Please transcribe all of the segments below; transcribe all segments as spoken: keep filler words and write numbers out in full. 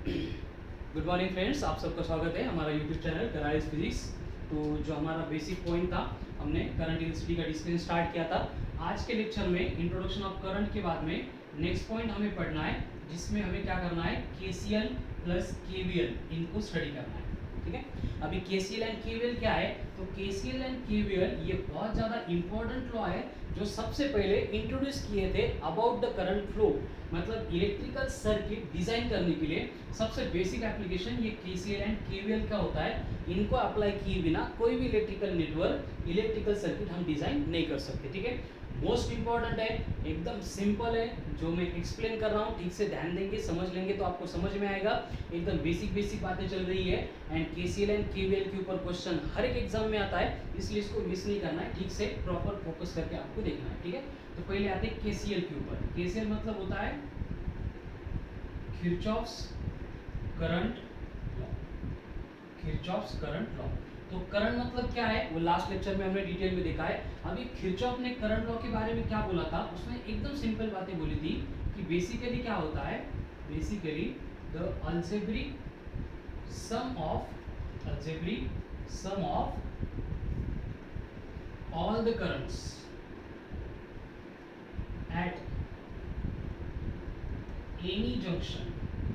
Good morning friends, आप सबका स्वागत है हमारा यूट्यूब चैनल कराइज फिजिक्स। तो जो हमारा बेसिक पॉइंट था, हमने करंट इलेक्ट्रिसिटी का डिस्कशन स्टार्ट किया था। आज के लेक्चर में इंट्रोडक्शन ऑफ करंट के बाद में नेक्स्ट पॉइंट हमें पढ़ना है, जिसमें हमें क्या करना है, केसीएल प्लस केवीएल इनको स्टडी करना है। ठीक है, अभी केसीएल एंड केवीएल क्या है, तो केसीएल एंड केवीएल ये बहुत ज़्यादा इंपॉर्टेंट लॉ है जो सबसे पहले इंट्रोड्यूस किए थे अबाउट द करंट फ्लो, मतलब इलेक्ट्रिकल सर्किट डिजाइन करने के लिए सबसे बेसिक एप्लीकेशन ये केसीएल एंड केवीएल का होता है। इनको अप्लाई किए बिना कोई भी इलेक्ट्रिकल नेटवर्क, इलेक्ट्रिकल सर्किट हम डिजाइन नहीं कर सकते। ठीक है, मोस्ट इंपॉर्टेंट है, एकदम सिंपल है, जो मैं एक्सप्लेन कर रहा हूँ ठीक से ध्यान देंगे, समझ लेंगे तो आपको समझ में आएगा। एकदम बेसिक बेसिक बातें चल रही है एंड केसीएल एंड केवीएल के ऊपर क्वेश्चन हर एक एग्जाम में आता है, इसलिए इसको मिस नहीं करना है, ठीक से प्रॉपर फोकस करके आपको देखना है। ठीक है, तो पहले आते हैं केसीएल के ऊपर। केसीएल मतलब होता है Kirchhoff's current law. Kirchhoff's current law, तो करंट मतलब क्या है वो लास्ट लेक्चर में हमने डिटेल में देखा है। अभी किरचॉफ ने करंट लॉ के बारे में क्या बोला था, उसने एकदम सिंपल बातें बोली थी कि बेसिकली क्या होता है, basically the algebraic sum of algebraic sum of all the currents at any junction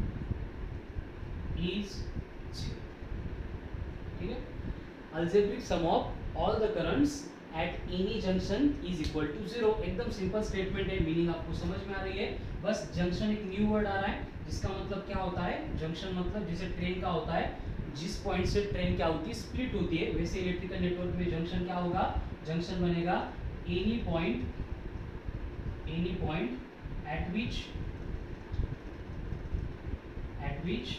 is zero। ठीक है, algebraic sum of all the currents at any junction is equal to zero। एकदम सिंपल स्टेटमेंट है, meaning आपको समझ में आ रही है। बस जंक्शन एक न्यू वर्ड आ रहा है, जिसका मतलब क्या होता है, जंक्शन मतलब जैसे ट्रेन का होता है, जिस पॉइंट से ट्रेन क्या होती है, स्प्लिट होती है, वैसे इलेक्ट्रिकल नेटवर्क में जंक्शन क्या होगा, जंक्शन बनेगा any point, any point at which at which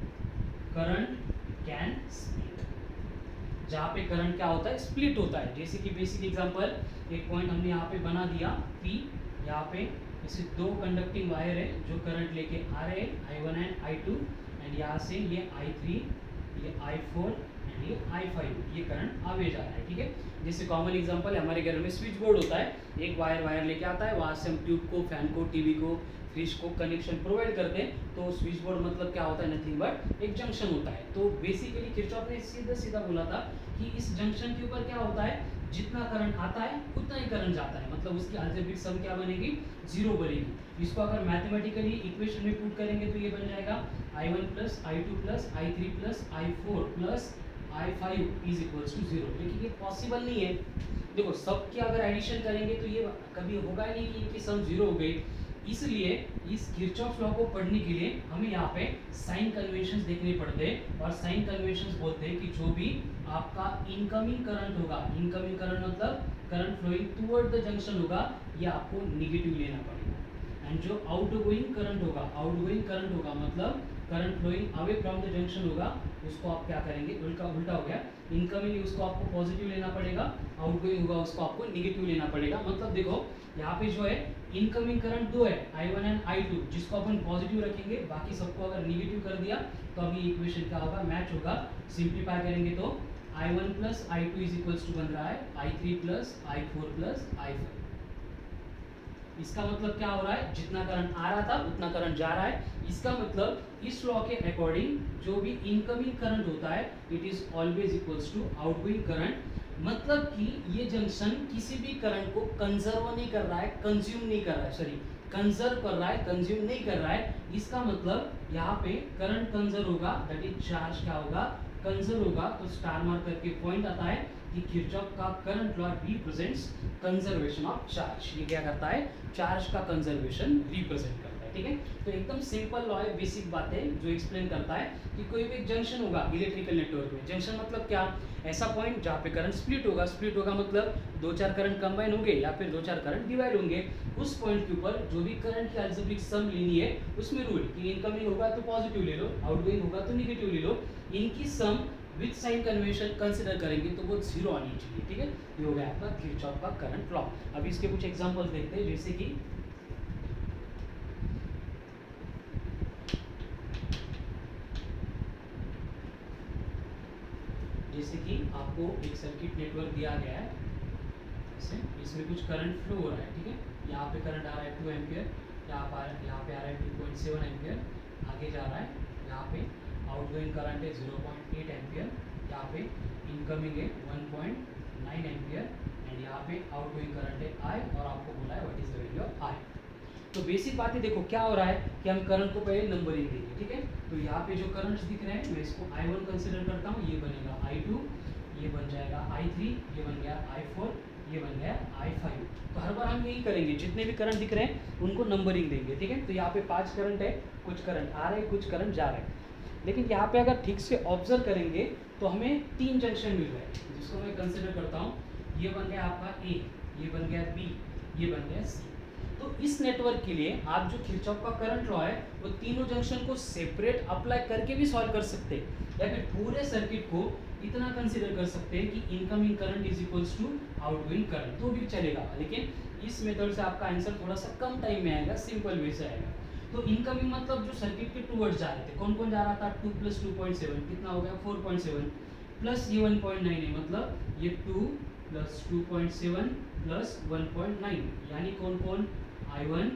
current can split, जहां पे करंट क्या होता है, स्प्लिट होता है। जैसे कि बेसिक एग्जांपल, एक पॉइंट हमने यहाँ पे बना दिया P, यहाँ पे जैसे दो कंडक्टिंग वायर है जो करंट लेके आ रहे हैं, I one and I two, and यहाँ से ये आई थ्री, ये आई फोर एंड ये आई फाइव, ये करंट आगे जा रहा है। ठीक है, जैसे कॉमन एग्जांपल है, हमारे घर में स्विच बोर्ड होता है, एक वायर वायर लेके आता है, वहाँ से हम ट्यूब को, फैन को, टीवी को, फ्रिज को कनेक्शन प्रोवाइड करते हैं। तो स्विच बोर्ड मतलब क्या होता है, नथिंग बट एक जंक्शन होता है। तो बेसिकली किरचॉफ ने सीधा सीधा बोला था कि इस जंक्शन के ऊपर क्या होता है, जितना करंट आता है उतना ही करंट जाता है, मतलब उसकी अलजेब्रिक सम क्या बनेगी, जीरो बनेगी। इसको अगर मैथमेटिकली इक्वेशन में पुट करेंगे तो ये बन जाएगा I one plus I two plus I three plus I four plus I five is equals to zero. लेकिन ये पॉसिबल नहीं है। देखो, सबके अगर एडिशन करेंगे तो ये कभी होगा नहीं कि इनकी सम जीरो हो गई। इसलिए इस किरचॉफ लॉ को पढ़ने के लिए हमें यहाँ पे साइन कन्वेंशंस देखने पड़ते हैं, और साइन कन्वेंशंस बोलते हैं कि जो भी आपका इनकमिंग करंट होगा, इनकमिंग करंट मतलब current flowing toward the junction होगा, ये आपको निगेटिव लेना पड़ेगा। एंड जो आउटगोइंग करंट होगा, आउटगोइंग करंट होगा मतलब current flowing away from the junction होगा, उसको आप क्या करेंगे, उल्टा उल्टा हो गया, इनकमिंग उसको आपको पॉजिटिव लेना पड़ेगा, आउटगोइंग होगा उसको आपको निगेटिव लेना पड़ेगा। मतलब देखो यहाँ पे जो है इनकमिंग करंट दो है, I one and I two, जिसको अपन पॉजिटिव रखेंगे, बाकी सबको अगर निगेटिव कर दिया तो अभी इक्वेशन क्या होगा, मैच होगा। सिंप्लीफाई करेंगे तो I one plus I two is equals to बन रहा है I three plus I four plus I five. इसका मतलब क्या हो रहा है, जितना करंट आ रहा था उतना करंट जा रहा है। इसका मतलब इस लॉ के अकॉर्डिंग जो भी इनकमिंग करंट होता है it is always equals to outgoing current. मतलब कि ये जंक्शन किसी भी करंट को कंजर्व नहीं कर रहा है, कंज्यूम नहीं कर रहा है, सॉरी कंजर्व कर रहा है, कंज्यूम नहीं कर रहा है। इसका मतलब यहाँ पे करंट कंजर्व होगा, दैट इज चार्ज क्या होगा, कंजर्व होगा। तो स्टार मार्क करके पॉइंट आता है कि किरचॉफ का current law represents conservation of charge. ये क्या करता है, चार्ज का कंजर्वेशन रिप्रेजेंट करता है। ठीक है, तो एकदम सिंपल लॉ है, बेसिक बातें जो एक्सप्लेन करता है कि कोई भी एक जंक्शन होगा इलेक्ट्रिकल नेटवर्क में। जंक्शन मतलब क्या, ऐसा पॉइंट जहाँ पे करंट स्प्लिट होगा, स्प्लिट होगा मतलब दो चार करंट कंबाइन होंगे या फिर दो चार करंट डिवाइड होंगे। उस पॉइंट के ऊपर जो भी करंट की अलजेब्रिक सम लेनी है, उसमें रूल कि इनकमिंग होगा तो पॉजिटिव ले लो, आउटगोइंग होगा तो निगेटिव ले लो, इनकी sum with sign convention consider करेंगे तो वो जीरो आनी चाहिए। ठीक है, ये हो गया आपका किरचॉफ का करंट लॉ। अभी इसके कुछ एग्जांपल्स देखते हैं, जैसे कि जैसे कि आपको एक सर्किट नेटवर्क दिया गया है, जैसे इसमें कुछ करंट फ्लो हो रहा है। ठीक है, यहाँ पे करंट आ रहा है टू एम्पियर, यहाँ पर यहाँ पे आ रहा है टू पॉइंट सेवन एम्पियर, आगे जा रहा है यहाँ पे आउटगोइंग करंट है ज़ीरो पॉइंट एट एम्पियर, यहाँ पे इनकमिंग है one point nine ampere and यहाँ पे आउटगोइंग करंट है आई और आपको बोला है what is the value of I. तो बेसिक बात है, देखो क्या हो रहा है कि हम करंट को पहले नंबरिंग देंगे, ठीक है। तो यहाँ पे जो करंट्स दिख रहे हैं मैं इसको आई वन कंसिडर करता हूँ, ये बनेगा आई टू, ये बन जाएगा आई थ्री, ये बन गया आई फोर, ये बन गया आई फाइव। तो हर बार हम यही करेंगे, जितने भी करंट दिख रहे हैं उनको नंबरिंग देंगे, ठीक है। तो यहाँ पे पांच करंट है, कुछ करंट आ रहे हैं, कुछ करंट जा रहे हैं, लेकिन यहाँ पे अगर ठीक से ऑब्जर्व करेंगे तो हमें तीन जंक्शन मिल रहे हैं जिसको मैं कंसिडर करता हूँ। ये बन गया आपका ए, ये बन गया बी, ये बन गया सी। तो इस नेटवर्क के लिए आप जो किरचॉफ का करंट लॉ है वो तीनों जंक्शन को सेपरेट अप्लाई करके भी सॉल्व कर सकते हैं, या फिर पूरे सर्किट को इतना कंसीडर कर सकते हैं कि incoming current is equals to outgoing current, तो भी चलेगा। लेकिन इस मेथड से आपका आंसर थोड़ा सा कम टाइम में आएगा, सिंपल वे से आएगा। तो इनकमिंग मतलब जो सर्किट के टूवर्ड्स जा रहे थे, कौन कौन जा रहा था, two plus two point seven कितना हो गया फोर पॉइंट सेवन, प्लस ये वन पॉइंट नाइन है, मतलब ये two plus two point seven plus one point nine, यानी कौन कौन I one,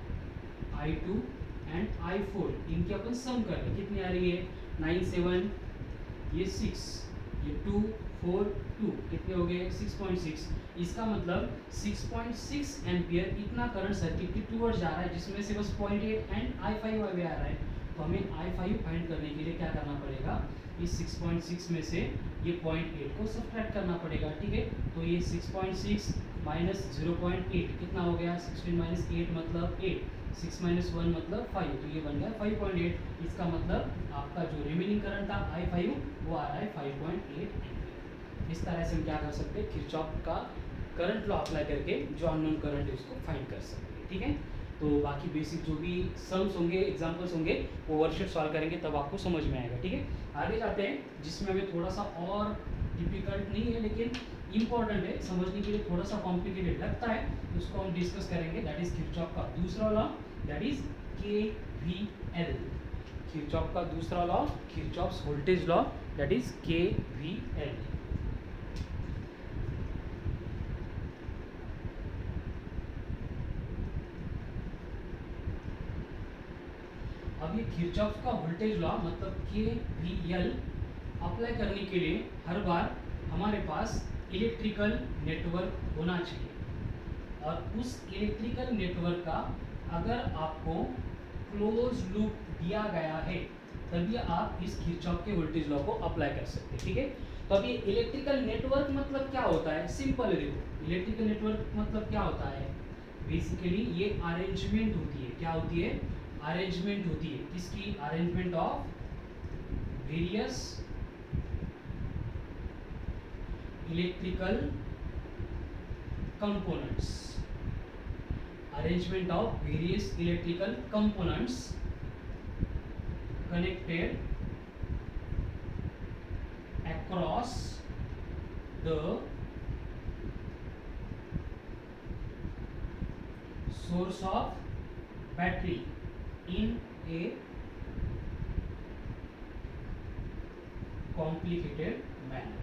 I two and I four, इनकी अपन सम कर रहे हैं, कितनी आ रही है नाइन सेवन, ये सिक्स, ये टू फोर टू, कितने हो गए सिक्स पॉइंट सिक्स। इसका मतलब सिक्स पॉइंट सिक्स एम्पियर इतना करंट सर्किट के टूवर्ड्स जा रहा है, जिसमें से बस point eight and I five आ रहा है। तो हमें आई फाइव फाइंड करने के लिए क्या करना पड़ेगा, इस सिक्स पॉइंट सिक्स में से ये पॉइंट एट को सब्ट्रैक्ट करना पड़ेगा, ठीक है। तो ये six point six minus zero point eight कितना हो गया, सिक्सटीन माइनस एट मतलब एट, सिक्स माइनस वन मतलब फाइव, तो ये बन गया फाइव पॉइंट एट। इसका मतलब आपका जो रिमेनिंग करंट था आई फाइव वो आ रहा है फाइव पॉइंट एट एम्पियर। इस तरह से हम क्या कर सकते हैं, किरचॉफ का करंट लॉ अप्लाई करके जो अननोन करंट है उसको फाइंड कर सकते हैं, ठीक है। तो बाकी बेसिक जो भी सम्स होंगे, एग्जांपल्स होंगे, वो वर्कशीट सॉल्व करेंगे तब आपको समझ में आएगा, ठीक है। आगे जाते हैं जिसमें हमें थोड़ा सा और डिफिकल्ट नहीं है लेकिन इंपॉर्टेंट है, समझने के लिए थोड़ा सा कॉम्प्लिकेटेड लगता है, उसको हम डिस्कस करेंगे। दैट इज किरचॉफ का दूसरा law, that is K V L. Kirchhoff का दूसरा law, Kirchhoff's voltage law, that is K V L. अब ये किरचॉफ का वोल्टेज लॉ मतलब के वी एल अप्लाई करने के लिए हर बार हमारे पास इलेक्ट्रिकल नेटवर्क होना चाहिए, और उस इलेक्ट्रिकल नेटवर्क का अगर आपको क्लोज लूप दिया गया है तभी आप इस किरचॉफ के वोल्टेज लॉ को अप्लाई कर सकते हैं, ठीक है। तो अब ये इलेक्ट्रिकल नेटवर्क मतलब क्या होता है, सिंपल है। देखो इलेक्ट्रिकल नेटवर्क मतलब क्या होता है, बेसिकली ये अरेंजमेंट होती है, क्या होती है, अरेंजमेंट होती है, किसकी, arrangement of various electrical components, arrangement of various electrical components connected across the source of battery in a complicated manner।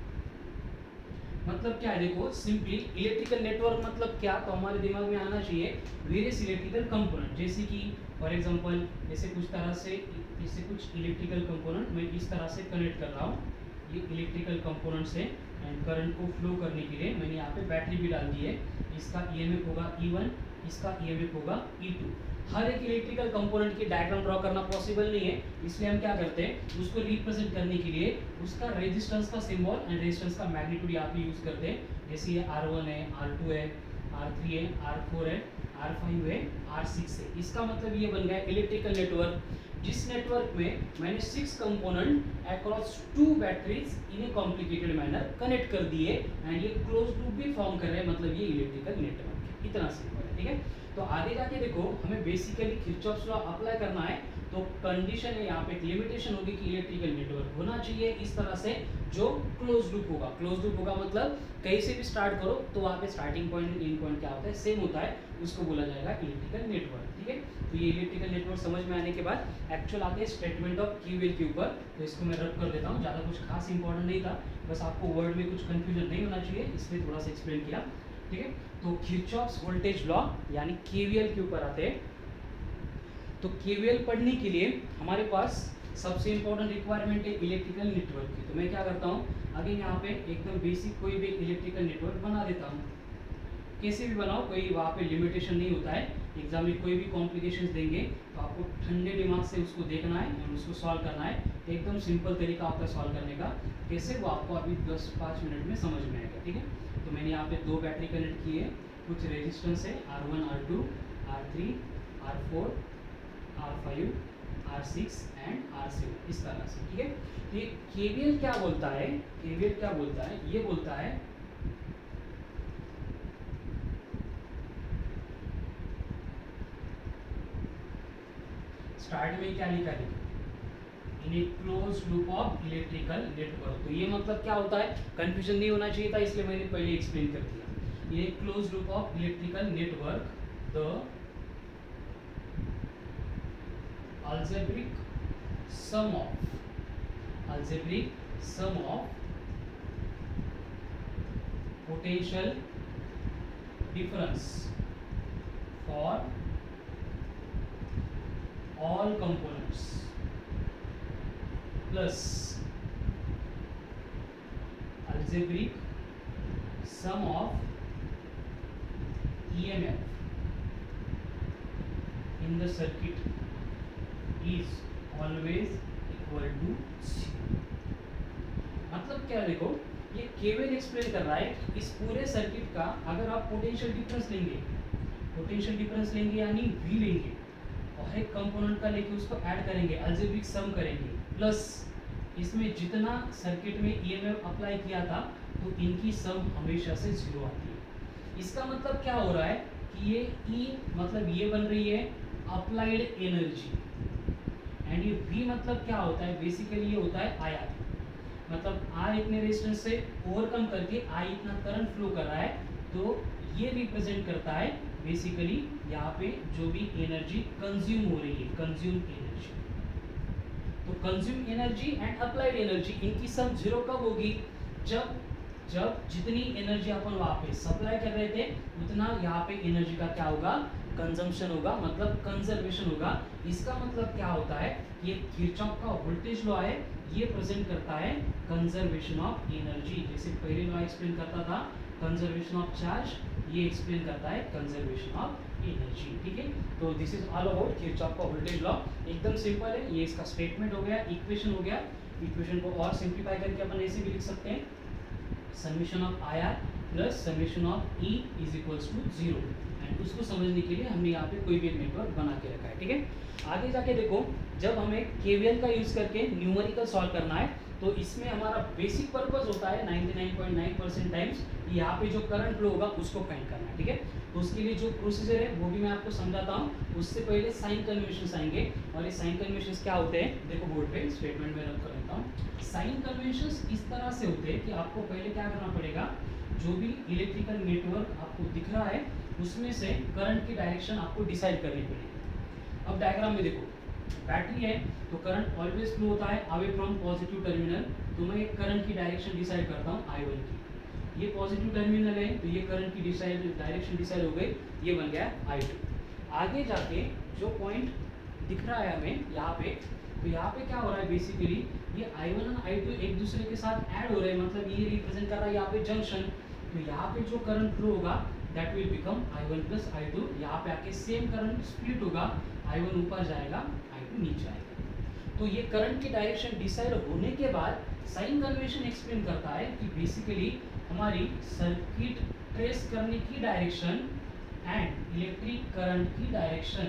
मतलब क्या है, देखो सिंपली इलेक्ट्रिकल नेटवर्क मतलब क्या, तो हमारे दिमाग में आना चाहिए वेरियस इलेक्ट्रिकल कंपोनेंट, जैसे कि फॉर एग्जांपल जैसे कुछ तरह से जैसे कुछ इलेक्ट्रिकल कंपोनेंट मैं इस तरह से कनेक्ट कर रहा हूँ, ये इलेक्ट्रिकल कंपोनेंट से एंड करंट को फ्लो करने के लिए मैंने यहाँ पे बैटरी भी डाल दी है। इसका ई एम एफ होगा ई वन, इसका ई एम एफ होगा ई टू। हर एक इलेक्ट्रिकल कंपोनेंट की डायग्राम ड्रॉ करना पॉसिबल नहीं है, इसलिए हम क्या करते हैं, उसको रिप्रेजेंट करने के लिए उसका रेजिस्टेंस का सिंबल एंड रेजिस्टेंस का मैग्नीट्यूड यहाँ पे यूज करते हैं। जैसे ये आर वन है, आर टू है, आर थ्री है, आर फोर है, आर फाइव है, आर सिक्स है। इसका मतलब ये बन गया इलेक्ट्रिकल नेटवर्क, जिस नेटवर्क में मैंने six component across two batteries in a complicated manner connect कर दिए एंड ये क्लोज लूप भी फॉर्म कर रहे हैं, मतलब ये इलेक्ट्रिकल नेटवर्क है। इतना सिंपल है, ठीक है। तो आगे जाके देखो हमें बेसिकली किरचॉफ्स लॉ अप्लाई करना है, तो कंडीशन है यहाँ पे एक लिमिटेशन होगी कि इलेक्ट्रिकल नेटवर्क होना चाहिए इस तरह से जो क्लोज लूप होगा। क्लोज लूप होगा मतलब कहीं से भी स्टार्ट करो तो वहाँ पे स्टार्टिंग पॉइंट एंड पॉइंट क्या होता है, सेम होता है, उसको बोला जाएगा इलेक्ट्रिकल नेटवर्क, ठीक है। तो ये इलेक्ट्रिकल नेटवर्क समझ में आने के बाद एक्चुअल आते हैं स्टेटमेंट ऑफ क्यूएल के ऊपर। तो इसको मैं रब कर देता हूँ, ज़्यादा कुछ खास इंपॉर्टेंट नहीं था, बस आपको वर्ड में कुछ कंफ्यूजन नहीं होना चाहिए इसलिए थोड़ा सा एक्सप्लेन किया, ठीक है। तो किरचॉफ्स वोल्टेज लॉ यानी केवीएल के ऊपर आते हैं। तो केवीएल पढ़ने के लिए हमारे पास सबसे इंपॉर्टेंट रिक्वायरमेंट है इलेक्ट्रिकल नेटवर्क की। तो मैं क्या करता हूँ, अगेन यहाँ पे एकदम बेसिक कोई भी इलेक्ट्रिकल नेटवर्क बना देता हूँ। कैसे भी बनाओ, कोई वहाँ पे लिमिटेशन नहीं होता है। एग्जाम में कोई भी कॉम्प्लिकेशंस देंगे तो आपको ठंडे दिमाग से उसको देखना है और उसको सॉल्व करना है। एकदम सिंपल तरीका होता है सॉल्व करने का। कैसे, वो आपको अभी दस पाँच मिनट में समझ में आएगा, ठीक है। तो मैंने यहाँ पे दो बैटरी कनेक्ट किए, कुछ रेजिस्टेंस है R one R two R three R four R five R six and R seven, इस तरह से, ठीक है। तो ये केवीएल क्या बोलता है, केवीएल क्या बोलता है, ये बोलता है स्टार्ट में क्या लिखा है, in a close loop of electrical network. तो ये मतलब क्या होता है, कंफ्यूजन नहीं होना चाहिए था, इसलिए मैंने पहले एक्सप्लेन कर दिया। In a close loop of electrical network the algebraic sum of algebraic sum of potential difference for all components plus algebraic sum of E M F in the circuit is always equal to zero। मतलब क्या, देखो ये केवल explain कर रहा है इस पूरे सर्किट का अगर आप पोटेंशियल डिफरेंस लेंगे, पोटेंशियल डिफरेंस लेंगे यानी V लेंगे और एक कंपोनेंट का लेके उसको ऐड करेंगे, अलजेब्रिक सम करेंगे, प्लस इसमें जितना सर्किट में ईएमएफ अप्लाई किया था तो इनकी सम हमेशा से जीरो आती है। इसका मतलब क्या हो रहा है कि ये E मतलब ये बन रही है अप्लाइड एनर्जी, एंड ये V मतलब क्या होता है, बेसिकली ये होता है आर। मतलब R इतने रेजिस्टेंस से ओवरकम करके I इतना करंट फ्लो कर रहा है, तो ये रिप्रेजेंट करता है बेसिकली यहाँ पे जो भी एनर्जी कंज्यूम हो रही है, कंज्यूम एनर्जी। तो consume energy and applied energy इनकी सम जीरो कब होगी, जब जब जितनी एनर्जी अपन वहाँ पे सप्लाई कर रहे थे उतना यहाँ पे एनर्जी का क्या होगा, कंजम्पशन होगा, मतलब कंजर्वेशन होगा। इसका मतलब क्या होता है, ये किरचॉफ का वोल्टेज लॉ है, ये प्रेजेंट करता है कंजर्वेशन ऑफ एनर्जी। जैसे पहले लॉ एक्सप्लेन करता था कंजर्वेशन ऑफ चार्ज, ये एक्सप्लेन करता है कंजर्वेशन ऑफ एनर्जी, ठीक है। तो this is all about Kirchhoff का वोल्टेज लॉ। एकदम सिंपल है, ये इसका स्टेटमेंट हो गया, इक्वेशन हो गया। इक्वेशन को और सिंप्लीफाई करके अपन ऐसे भी लिख सकते हैं, summation of I R plus summation of E is equals to zero. And उसको समझने के लिए हमने यहाँ पे कोई भी नेटवर्क बना के रखा है, ठीक है। आगे जाके देखो, जब हमें केवीएल का यूज करके न्यूमेरिकल सॉल्व करना है तो इसमें हमारा बेसिक पर्पस होता है निन्यानवे पॉइंट नौ परसेंट टाइम्स यहाँ पे जो करंट फ्लो होगा उसको फाइंड करना है, ठीक है। तो उसके लिए जो प्रोसीजर है वो भी मैं आपको समझाता हूँ। उससे पहले साइन कन्वेंशन आएंगे, और ये साइन कन्वेंशन क्या होते हैं, देखो बोर्ड पे स्टेटमेंट में रख कर लेता हूँ। साइन कन्वेंशन इस तरह से होते हैं कि आपको पहले क्या करना पड़ेगा, जो भी इलेक्ट्रिकल नेटवर्क आपको दिख रहा है उसमें से करंट की डायरेक्शन आपको डिसाइड करनी पड़ेगी। अब डायग्राम में देखो, बैटरी है तो करंट ऑलवेज फ्लो होता है अवे फ्रॉम पॉजिटिव टर्मिनल। तो मैं करंट की डायरेक्शन डिसाइड करता हूँ आई वन की, ये पॉजिटिव टर्मिनल है तो ये करंट की डिसाइड डायरेक्शन डिसाइड हो गई, ये बन गया आई टू। आगे जाके जो पॉइंट दिख रहा है हमें यहाँ पे, तो यहाँ पे क्या हो रहा है, बेसिकली ये आई वन और आई टू एक दूसरे के साथ ऐड हो रहे हैं, मतलब ये रिप्रेजेंट कर रहा है यहाँ पे जंक्शन। तो यहाँ पे जो करंट फ्लो होगा that will become I one plus I two. यहाँ पे आके सेम करंट स्प्लिट होगा, आई वन ऊपर जाएगा आई टू नीचे आएगा। तो ये करंट की डायरेक्शन डिसाइड होने के बाद साइन कन्वेंशन एक्सप्लेन करता है कि बेसिकली हमारी सर्किट ट्रेस करने की डायरेक्शन एंड इलेक्ट्रिक करंट की डायरेक्शन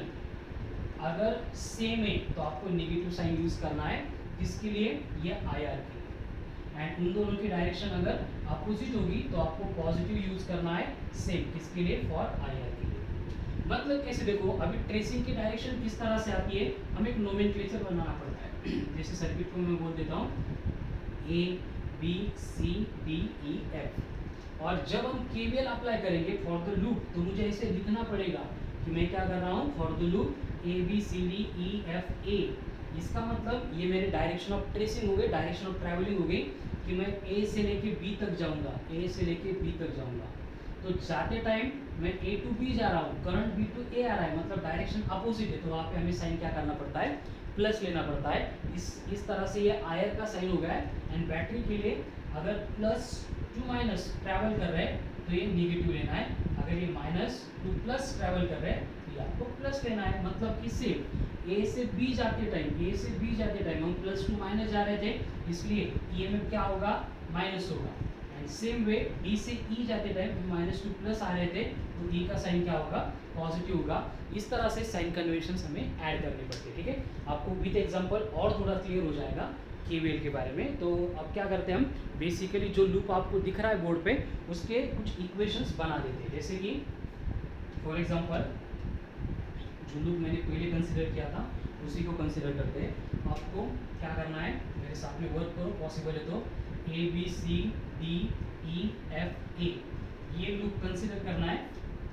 अगर सेम है तो आपको नेगेटिव साइन यूज करना है, किसके लिए, ये आई आर के लिए। एंड उन दोनों की डायरेक्शन अगर अपोजिट होगी तो आपको पॉजिटिव यूज करना है, सेम किसके लिए, फॉर आई आर के लिए। मतलब कैसे, देखो अभी ट्रेसिंग की डायरेक्शन किस तरह से आती है, हमें एक नोमेनक्लेचर बनाना पड़ता है। जैसे सर्किट को मैं बोल देता हूँ A B C D E F, और जब हम केवीएल अप्लाई करेंगे फॉर द लूप तो मुझे ऐसे लिखना पड़ेगा कि मैं क्या कर रहा हूँ, for the loop A B C D E F A. इसका मतलब ये मेरे डायरेक्शन ऑफ ट्रेसिंग हो गई, डायरेक्शन ऑफ ट्रैवलिंग हो गई कि मैं ए से लेके बी तक जाऊंगा, ए से लेके बी तक जाऊंगा। तो जाते टाइम मैं ए टू बी जा रहा हूँ, करंट बी टू ए आ रहा है, मतलब डायरेक्शन अपोजिट है, तो वहाँ पे हमें साइन क्या करना पड़ता है, प्लस लेना पड़ता है। इस इस तरह से ये आयर का साइन हो गया है। एंड बैटरी के लिए अगर प्लस टू माइनस ट्रैवल कर रहे हैं तो ये निगेटिव लेना है, अगर ये माइनस टू प्लस ट्रैवल कर रहे हैं तो ये आपको प्लस लेना है। मतलब कि सिर्फ ए से बी जाते टाइम ए से बी जाते टाइम हम प्लस टू माइनस जा रहे थे, इसलिए ई एम एफ क्या होगा, माइनस होगा। एंड सेम वे डी से ई जाते टाइम हम माइनस टू प्लस आ रहे थे तो ई का साइन क्या होगा, पॉजिटिव होगा। इस तरह से साइन कन्वेंशन हमें ऐड करने पड़ते हैं। ठीक है, आपको विद एग्जांपल और थोड़ा क्लियर हो जाएगा केवीएल के बारे में। तो अब क्या करते हैं हम, बेसिकली जो लूप आपको दिख रहा है बोर्ड पे उसके कुछ इक्वेशंस बना देते हैं। जैसे कि फॉर एग्जांपल जो लूप मैंने पहले कंसीडर किया था उसी को कंसीडर करते हैं। आपको क्या करना है, मेरे साथ में वर्क करो, पॉसिबल है तो A B C D E F A ये लूप कंसीडर करना है।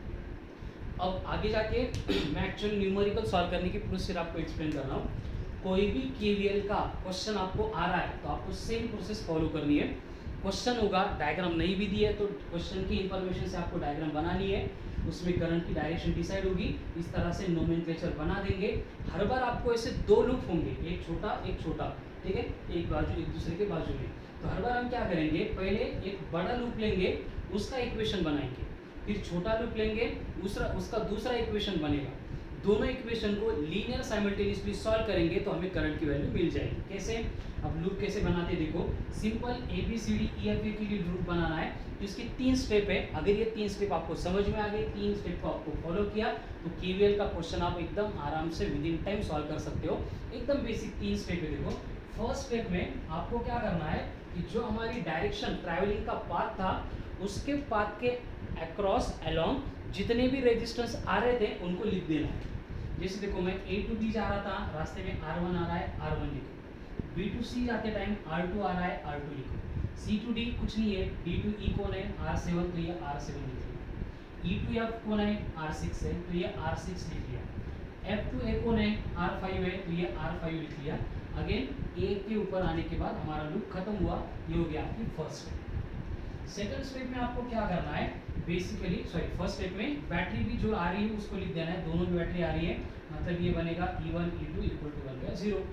अब आगे जाके मैं एक्चुअल न्यूमेरिकल सॉल्व करने की प्रोसेस आपको एक्सप्लेन कर रहा हूँ। कोई भी केवीएल का क्वेश्चन आपको आ रहा है तो आपको सेम प्रोसेस फॉलो करनी है। क्वेश्चन होगा, डायग्राम नहीं भी दी है तो क्वेश्चन की इंफॉर्मेशन से आपको डायग्राम बनानी है, उसमें करंट की डायरेक्शन डिसाइड होगी, इस तरह से नोमेनक्लेचर बना देंगे। हर बार आपको ऐसे दो लूप होंगे, एक छोटा एक छोटा, ठीक है, एक बाजू एक दूसरे के बाजू में। तो हर बार हम क्या करेंगे, पहले एक बड़ा लूप लेंगे, उसका इक्वेशन बनाएंगे, फिर छोटा लूप लेंगे, दूसरा उसका दूसरा इक्वेशन बनेगा। दोनों इक्वेशन को लीनियर साइमल्टेनियसली सॉल्व करेंगे तो हमें करंट की वैल्यू मिल जाएगी। कैसे, अब लूप कैसे बनाते देखो, simple A B C D E F A के लिए लूप बनाना है तो इसके तीन स्टेप है। अगर ये तीन स्टेप आपको समझ में आ गए, तीन स्टेप को आपको फॉलो किया तो केवीएल का क्वेश्चन आप एकदम आराम से विद इन टाइम सॉल्व कर सकते हो। एकदम बेसिक तीन स्टेप है। देखो फर्स्ट स्टेप में आपको क्या करना है कि जो हमारी डायरेक्शन ट्रैवलिंग का पाथ था उसके पाथ के अक्रॉस अलोंग जितने भी रेजिस्टेंस आ रहे थे उनको लिख देना है। जैसे देखो मैं ए टू बी जा रहा था, रास्ते में आर वन आ रहा है, आर वन लिखो। बी टू सी जाते टाइम आर टू आ रहा है, आर टू लिखो। सी टू डी कुछ नहीं है, डी टू ई कौन है, आर सेवन, तो ये आर सेवन लिख लिया। ई टू एफ कौन है, आर सिक्स है, तो ये आर सिक्स लिख लिया। एफ टू ए कौन है, आर फाइव है, तो ये आर फाइव लिख लिया। अगेन ए के ऊपर आने के बाद हमारा लूप खत्म हुआ, ये हो गया आपकी फर्स्ट स्टेप। सेकंड स्टेप में आपको क्या करना है, बेसिकली सॉरी फर्स्ट स्टेप में बैटरी भी जो आ रही है उसको लिख देना है। दोनों की बैटरी आ रही है, मतलब ये बनेगा E one E two equal to बन गया जीरो।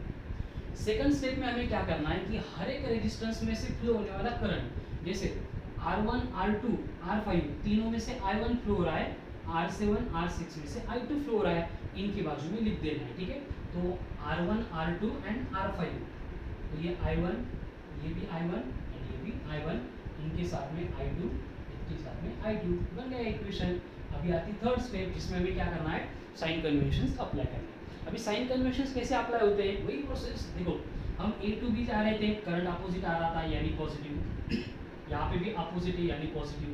सेकंड स्टेप में हमें क्या करना है कि हर एक रेजिस्टेंस में से फ्लो होने वाला करंट, जैसे R one R two R five तीनों में से आई वन फ्लो हो रहा है, आर सेवन आर सिक्स में से आई टू फ्लो हो रहा है, इनके बाजू में लिख देना है। ठीक है, तो R one R two and R five, तो ये आई वन, ये भी आई वन एंड ये भी आई वन, इनके साथ में आई टू, इनके साथ में आई टू, बन गया इक्वेशन। अभी आती थर्ड स्टेप जिसमें हमें क्या करना है, साइन कन्वेंशंस अप्लाई करना है। अभी साइन कन्वेंशंस कैसे अप्लाई होते हैं, वही प्रोसेस। देखो हम ए टू बी जा रहे थे, करंट अपोजिट आ रहा था यानी पॉजिटिव, यहाँ पे भी अपोजिट है यानी पॉजिटिव।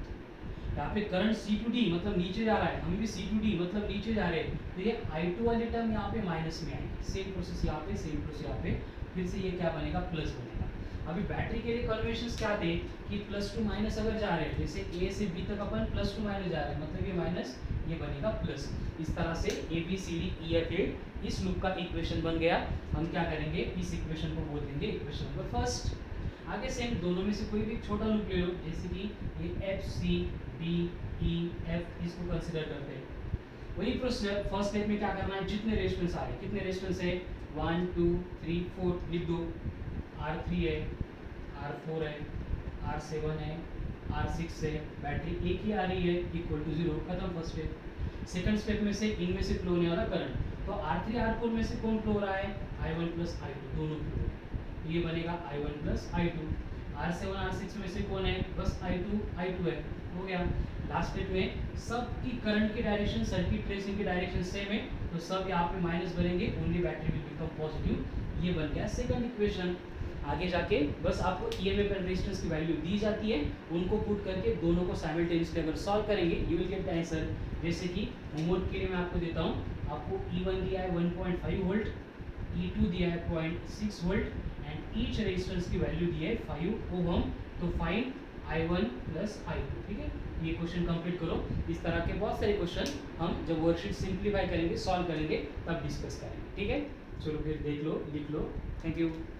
यहाँ पे करंट सी टू डी मतलब नीचे जा रहा है, हम भी सी टू डी मतलब नीचे जा रहे हैं, तो ये आई टू वाले टर्म यहाँ पे माइनस में आएगी। सेम प्रोसेस यहाँ पे, सेम प्रोसेस यहाँ पे, फिर से ये क्या बनेगा, प्लस बनेगा। अभी बैटरी के लिए कन्वेंशंस क्या थे कि प्लस टू माइनस अगर जा रहे हैं, जैसे ए से बी तक अपन प्लस टू माइनस जा रहे हैं, मतलब ये माइनस ये बनेगा प्लस। इस तरह से A B C D E F A इस लूप का इक्वेशन बन गया। हम क्या करेंगे, इस इक्वेशन को बोल देंगे इक्वेशन नंबर फर्स्ट। आगे सेम दोनों में से कोई भी छोटा लूप ले लो, जैसे कि ये F C D E F, इसको कंसिडर करते हैं। वही प्रोसीजर फर्स्ट स्टेप में क्या करना है, जितने रेजिस्टेंस आ रहे हैं, कितने रेजिस्टेंस है, वन टू थ्री फोर लिख दो। आर थ्री है, आर फोर है, आर सेवन है, आर सिक्स है, बैटरी एक ही आ रही है, इक्वल टू जीरो, खत्म फर्स्ट स्टेप। सेकंड स्टेप में से इनमें से फ्लो होने वाला करंट, तो आर थ्री आर फोर में से कौन फ्लो हो रहा है, I one plus I two, दोनों फ्लो हो रहे हैं, तो ये बनेगा I one plus I two. R seven R six में से कौन है, बस आई टू आई टू है, हो गया। लास्ट स्टेप में सब की करंट की डायरेक्शन, सर्किट ट्रेसिंग की डायरेक्शन सेम है, तो सब यहाँ पे माइनस बनेंगे, only battery will become positive. ये बन गया सेकंड इक्वेशन। आगे जाके बस आपको ईएमएफ एंड रेजिस्टेंस की वैल्यू दी जाती है, उनको पुट करके दोनों को साइमल्टेनियसली अगर सॉल्व करेंगे you will get the answer. जैसे कि होमवर्क के लिए मैं आपको देता हूँ, आपको ई वन दिया है one point five volt, E two दिया है zero point six volt and each resistance की वैल्यू दी है फाइव ओहम। तो find I one plus I two. ठीक है, ये क्वेश्चन कंप्लीट करो। इस तरह के बहुत सारे क्वेश्चन हम जब वर्कशीट सिंप्लीफाई करेंगे, सॉल्व करेंगे, तब डिस्कस करेंगे। ठीक है, चलो फिर देख लो, लिख लो। Thank you.